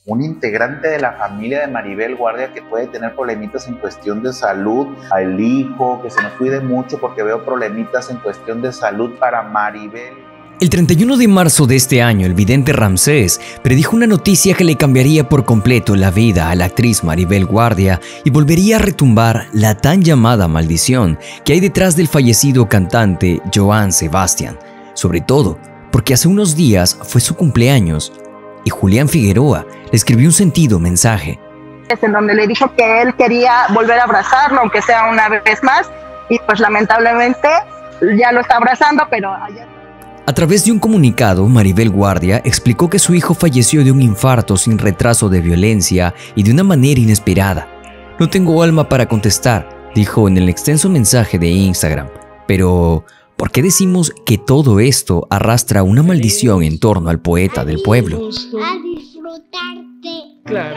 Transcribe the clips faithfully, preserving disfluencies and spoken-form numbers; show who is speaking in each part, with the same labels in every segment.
Speaker 1: un integrante de la familia de Maribel Guardia que puede tener problemitas en cuestión de salud, al hijo, que se nos cuide mucho porque veo problemitas en cuestión de salud para Maribel.
Speaker 2: El treinta y uno de marzo de este año, el vidente Ramsés predijo una noticia que le cambiaría por completo la vida a la actriz Maribel Guardia y volvería a retumbar la tan llamada maldición que hay detrás del fallecido cantante Joan Sebastián, sobre todo porque hace unos días fue su cumpleaños y Julián Figueroa le escribió un sentido mensaje.
Speaker 3: En donde le dijo que él quería volver a abrazarlo, aunque sea una vez más, y pues lamentablemente ya lo está abrazando, pero ayer...
Speaker 2: A través de un comunicado, Maribel Guardia explicó que su hijo falleció de un infarto sin retraso de violencia y de una manera inesperada. No tengo alma para contestar, dijo en el extenso mensaje de Instagram. Pero, ¿por qué decimos que todo esto arrastra una maldición en torno al poeta del pueblo?
Speaker 4: A disfrutarte.
Speaker 5: Claro.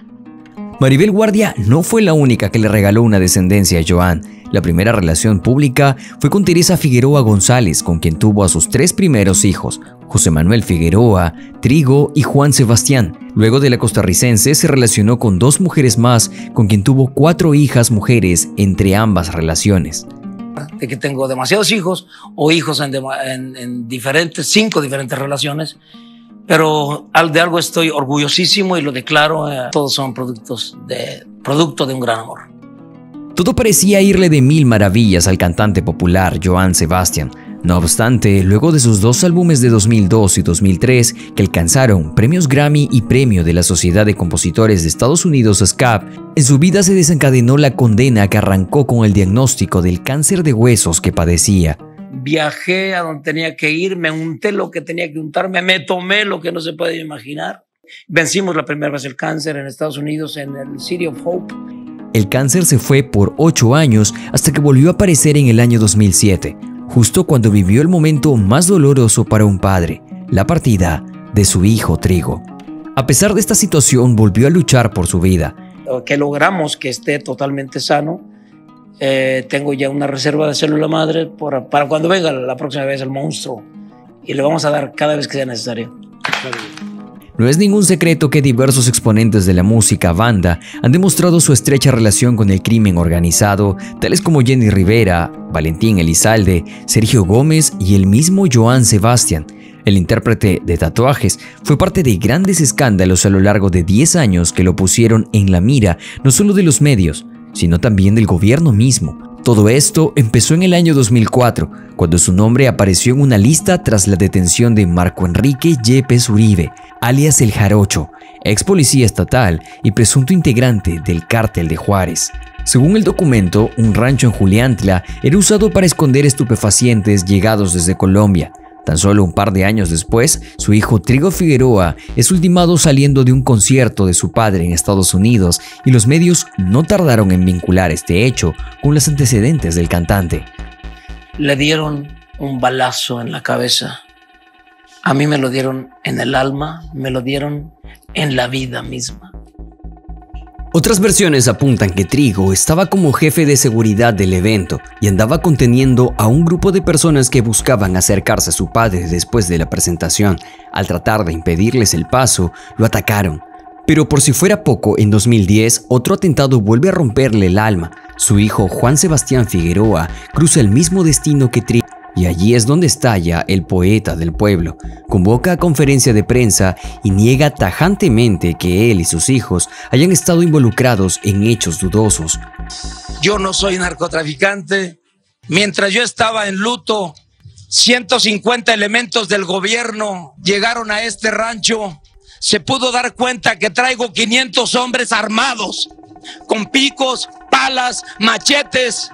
Speaker 2: Maribel Guardia no fue la única que le regaló una descendencia a Joan. La primera relación pública fue con Teresa Figueroa González, con quien tuvo a sus tres primeros hijos, José Manuel Figueroa, Trigo y Juan Sebastián. Luego de la costarricense se relacionó con dos mujeres más, con quien tuvo cuatro hijas mujeres entre ambas relaciones.
Speaker 5: De que tengo demasiados hijos o hijos en, en, en diferentes, cinco diferentes relaciones, pero de algo estoy orgullosísimo y lo declaro, eh, todos son productos de, producto de un gran amor.
Speaker 2: Todo parecía irle de mil maravillas al cantante popular Joan Sebastián. No obstante, luego de sus dos álbumes de dos mil dos y dos mil tres, que alcanzaron premios Grammy y premio de la Sociedad de Compositores de Estados Unidos, S C A P, en su vida se desencadenó la condena que arrancó con el diagnóstico del cáncer de huesos que padecía.
Speaker 5: Viajé a donde tenía que ir, me unté lo que tenía que untarme, me tomé lo que no se puede imaginar. Vencimos la primera vez el cáncer en Estados Unidos, en el City of Hope.
Speaker 2: El cáncer se fue por ocho años hasta que volvió a aparecer en el año dos mil siete, justo cuando vivió el momento más doloroso para un padre, la partida de su hijo Trigo. A pesar de esta situación, volvió a luchar por su vida.
Speaker 5: Que logramos que esté totalmente sano. Eh, tengo ya una reserva de célula madre por, para cuando venga la próxima vez el monstruo, y le vamos a dar cada vez que sea necesario.
Speaker 2: No es ningún secreto que diversos exponentes de la música banda han demostrado su estrecha relación con el crimen organizado, tales como Jenny Rivera, Valentín Elizalde, Sergio Gómez y el mismo Joan Sebastián. El intérprete de Tatuajes fue parte de grandes escándalos a lo largo de diez años que lo pusieron en la mira no solo de los medios, sino también del gobierno mismo. Todo esto empezó en el año dos mil cuatro, cuando su nombre apareció en una lista tras la detención de Marco Enrique Yepes Uribe, alias El Jarocho, ex policía estatal y presunto integrante del Cártel de Juárez. Según el documento, un rancho en Juliantla era usado para esconder estupefacientes llegados desde Colombia. Tan solo un par de años después, su hijo Trigo Figueroa es ultimado saliendo de un concierto de su padre en Estados Unidos, y los medios no tardaron en vincular este hecho con los antecedentes del cantante.
Speaker 5: Le dieron un balazo en la cabeza. A mí me lo dieron en el alma, me lo dieron en la vida misma.
Speaker 2: Otras versiones apuntan que Trigo estaba como jefe de seguridad del evento y andaba conteniendo a un grupo de personas que buscaban acercarse a su padre después de la presentación. Al tratar de impedirles el paso, lo atacaron. Pero por si fuera poco, en dos mil diez, otro atentado vuelve a romperle el alma. Su hijo Juan Sebastián Figueroa cruza el mismo destino que Trigo. Y allí es donde estalla el poeta del pueblo. Convoca a conferencia de prensa y niega tajantemente que él y sus hijos hayan estado involucrados en hechos dudosos.
Speaker 5: Yo no soy narcotraficante. Mientras yo estaba en luto, ciento cincuenta elementos del gobierno llegaron a este rancho. Se pudo dar cuenta que traigo quinientos hombres armados, con picos, palas, machetes.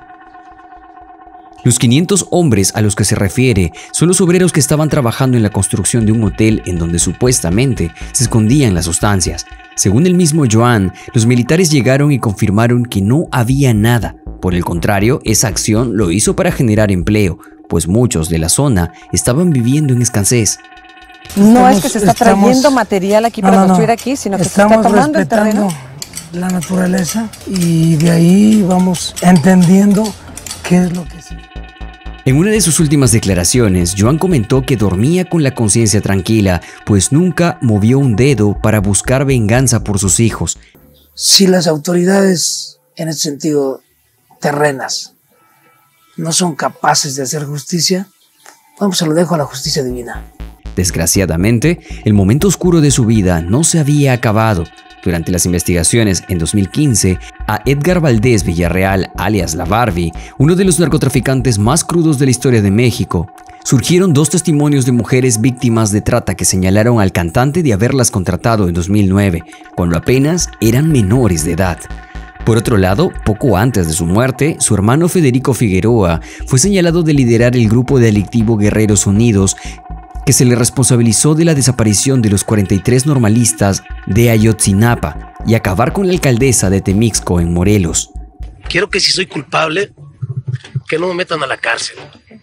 Speaker 2: Los quinientos hombres a los que se refiere son los obreros que estaban trabajando en la construcción de un hotel en donde supuestamente se escondían las sustancias. Según el mismo Joan, los militares llegaron y confirmaron que no había nada. Por el contrario, esa acción lo hizo para generar empleo, pues muchos de la zona estaban viviendo en escasez.
Speaker 6: No estamos, es que se está
Speaker 7: estamos,
Speaker 6: trayendo material aquí para no, no, construir aquí, sino que se está tomando el terreno.
Speaker 7: La naturaleza, y de ahí vamos entendiendo qué es lo que sí.
Speaker 2: En una de sus últimas declaraciones, Joan comentó que dormía con la conciencia tranquila, pues nunca movió un dedo para buscar venganza por sus hijos.
Speaker 7: Si las autoridades, en ese sentido, terrenas, no son capaces de hacer justicia, bueno, pues se lo dejo a la justicia divina.
Speaker 2: Desgraciadamente, el momento oscuro de su vida no se había acabado. Durante las investigaciones en dos mil quince, a Edgar Valdés Villarreal, alias La Barbie, uno de los narcotraficantes más crudos de la historia de México, surgieron dos testimonios de mujeres víctimas de trata que señalaron al cantante de haberlas contratado en dos mil nueve, cuando apenas eran menores de edad. Por otro lado, poco antes de su muerte, su hermano Federico Figueroa fue señalado de liderar el grupo delictivo Guerreros Unidos, que se le responsabilizó de la desaparición de los cuarenta y tres normalistas de Ayotzinapa y acabar con la alcaldesa de Temixco en Morelos.
Speaker 8: Quiero que si soy culpable, que no me metan a la cárcel,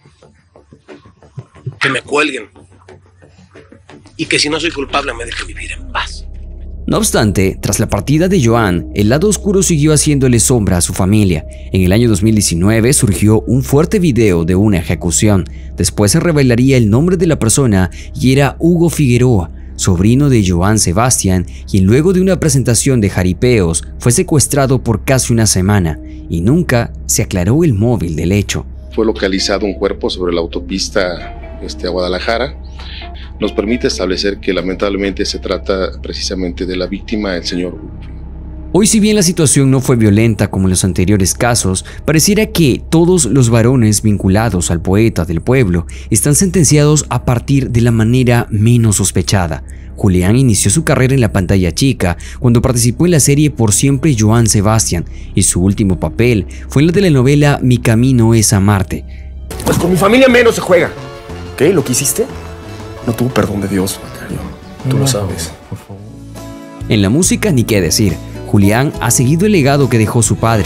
Speaker 8: que me cuelguen y que si no soy culpable me dejen vivir en paz.
Speaker 2: No obstante, tras la partida de Joan, el lado oscuro siguió haciéndole sombra a su familia. En el año dos mil diecinueve surgió un fuerte video de una ejecución. Después se revelaría el nombre de la persona y era Hugo Figueroa, sobrino de Joan Sebastián, quien luego de una presentación de jaripeos fue secuestrado por casi una semana y nunca se aclaró el móvil del hecho.
Speaker 9: Fue localizado un cuerpo sobre la autopista este, a Guadalajara. Nos permite establecer que lamentablemente se trata precisamente de la víctima, el señor Hugo.
Speaker 2: Hoy, si bien la situación no fue violenta como en los anteriores casos, pareciera que todos los varones vinculados al poeta del pueblo están sentenciados a partir de la manera menos sospechada. Julián inició su carrera en la pantalla chica cuando participó en la serie Por Siempre Joan Sebastián, y su último papel fue en la telenovela Mi Camino es Amarte.
Speaker 10: Pues con mi familia menos se juega. ¿Qué? ¿Lo que hiciste? No tuvo perdón de Dios, Macario. Tú no, lo sabes. Por favor.
Speaker 2: En la música, ni qué decir. Julián ha seguido el legado que dejó su padre.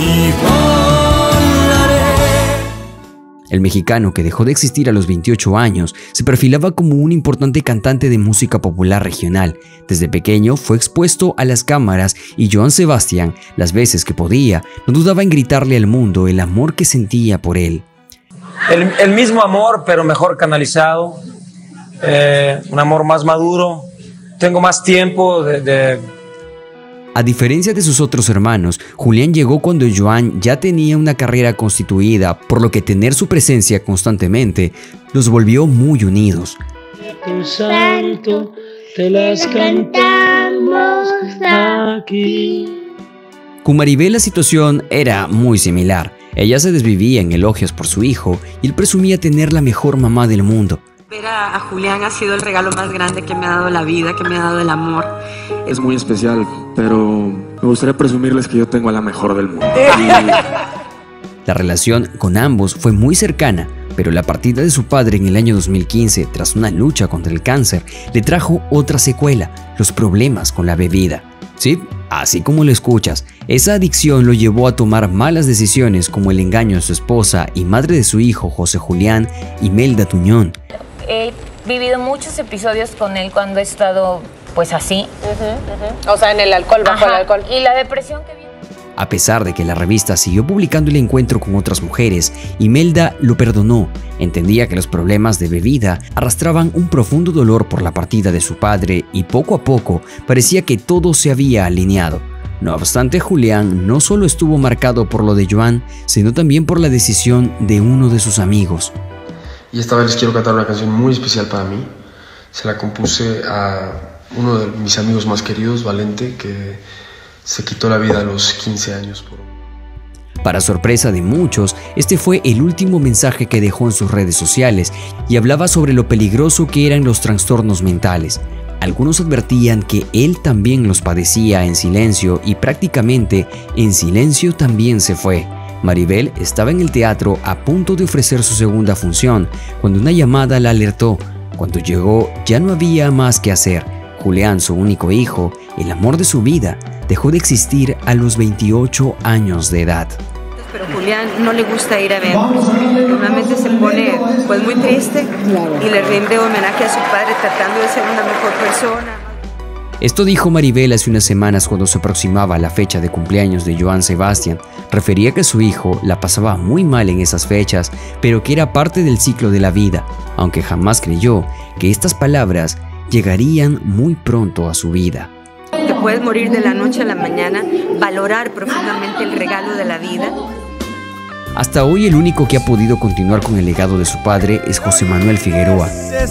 Speaker 2: El mexicano, que dejó de existir a los veintiocho años, se perfilaba como un importante cantante de música popular regional. Desde pequeño fue expuesto a las cámaras y Joan Sebastián, las veces que podía, no dudaba en gritarle al mundo el amor que sentía por él.
Speaker 11: El, el mismo amor, pero mejor canalizado. Eh, un amor más maduro, tengo más tiempo de, de...
Speaker 2: A diferencia de sus otros hermanos, Julián llegó cuando Joan ya tenía una carrera constituida, por lo que tener su presencia constantemente los volvió muy unidos.
Speaker 12: Tu santo, te las cantamos aquí.
Speaker 2: Con Maribel la situación era muy similar. Ella se desvivía en elogios por su hijo y él presumía tener la mejor mamá del mundo.
Speaker 13: Ver a, a Julián ha sido el regalo más grande que me ha dado la vida, que me ha dado el amor.
Speaker 14: Es muy especial, pero me gustaría presumirles que yo tengo a la mejor del mundo.
Speaker 2: La relación con ambos fue muy cercana, pero la partida de su padre en el año dos mil quince, tras una lucha contra el cáncer, le trajo otra secuela, los problemas con la bebida. Sí, así como lo escuchas, esa adicción lo llevó a tomar malas decisiones como el engaño a su esposa y madre de su hijo, José Julián, Imelda Tuñón.
Speaker 15: He vivido muchos episodios con él cuando he estado pues así.
Speaker 6: Uh-huh, uh-huh. O sea, en el alcohol, bajo
Speaker 15: Ajá.
Speaker 6: el alcohol.
Speaker 15: Y la depresión que viene.
Speaker 2: A pesar de que la revista siguió publicando el encuentro con otras mujeres, Imelda lo perdonó. Entendía que los problemas de bebida arrastraban un profundo dolor por la partida de su padre y poco a poco parecía que todo se había alineado. No obstante, Julián no solo estuvo marcado por lo de Joan, sino también por la decisión de uno de sus amigos.
Speaker 10: Y esta vez les quiero cantar una canción muy especial para mí. Se la compuse a uno de mis amigos más queridos, Valente, que se quitó la vida a los quince años. Por...
Speaker 2: Para sorpresa de muchos, este fue el último mensaje que dejó en sus redes sociales y hablaba sobre lo peligroso que eran los trastornos mentales. Algunos advertían que él también los padecía en silencio y prácticamente en silencio también se fue. Maribel estaba en el teatro a punto de ofrecer su segunda función cuando una llamada la alertó. Cuando llegó ya no había más que hacer. Julián, su único hijo, el amor de su vida, dejó de existir a los veintiocho años de edad.
Speaker 16: Pero Julián no le gusta ir a ver. Normalmente se pone pues muy triste y le rinde homenaje a su padre tratando de ser una mejor persona.
Speaker 2: Esto dijo Maribel hace unas semanas cuando se aproximaba la fecha de cumpleaños de Joan Sebastián. refería que su hijo la pasaba muy mal en esas fechas, pero que era parte del ciclo de la vida, aunque jamás creyó que estas palabras llegarían muy pronto a su vida.
Speaker 16: Te puedes morir de la noche a la mañana, valorar profundamente el regalo de la vida.
Speaker 2: Hasta hoy el único que ha podido continuar con el legado de su padre es José Manuel Figueroa.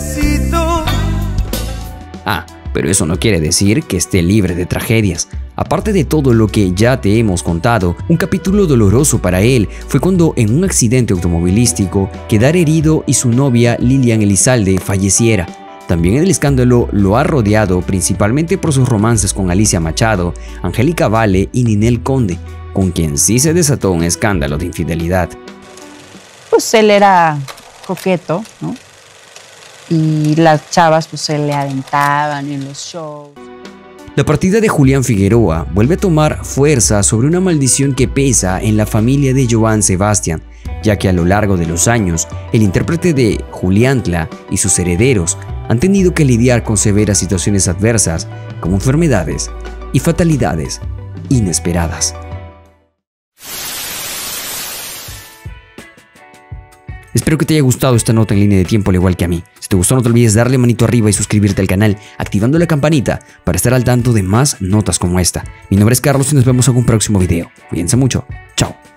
Speaker 2: Ah, pero eso no quiere decir que esté libre de tragedias. Aparte de todo lo que ya te hemos contado, un capítulo doloroso para él fue cuando en un accidente automovilístico quedara herido y su novia Lilian Elizalde falleciera. También el escándalo lo ha rodeado principalmente por sus romances con Alicia Machado, Angélica Vale y Ninel Conde, con quien sí se desató un escándalo de infidelidad.
Speaker 6: Pues él era coqueto, ¿no? Y las chavas pues se le aventaban en los shows.
Speaker 2: La partida de Julián Figueroa vuelve a tomar fuerza sobre una maldición que pesa en la familia de Joan Sebastián, ya que a lo largo de los años, el intérprete de Juliantla y sus herederos han tenido que lidiar con severas situaciones adversas, como enfermedades y fatalidades inesperadas. Espero que te haya gustado esta nota en línea de tiempo al igual que a mí. Si te gustó no te olvides darle manito arriba y suscribirte al canal, activando la campanita para estar al tanto de más notas como esta. Mi nombre es Carlos y nos vemos en un próximo video. Cuídense mucho. Chao.